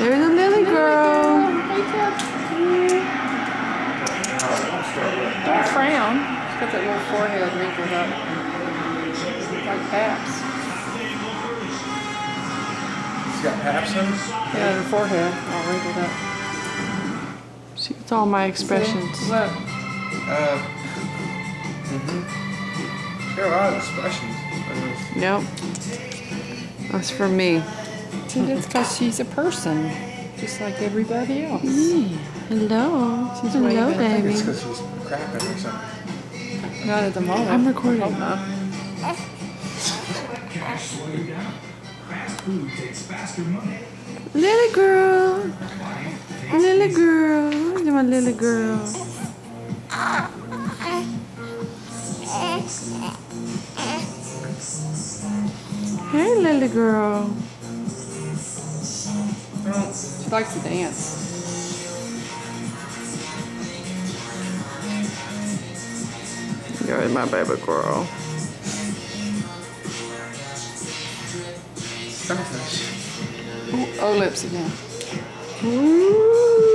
There's a Lily girl. Don't frown. She's got that little forehead wrinkled up. Like Paps. She's got Paps in it? Yeah, her forehead all wrinkled up. She gets all my expressions. See? Look. She's got a lot of expressions. Yep. That's for me. See, that's because she's a person, just like everybody else. Hello. She's Hello, waving. I think baby. it's because she's crapping or something. Not at the moment. I'm recording. I hope not. Lily girl. Lily girl. Look at my Lily girl. Hey, Lily girl. She likes to dance. You're my baby girl. Sunfish. Ooh, O lips again. Ooh.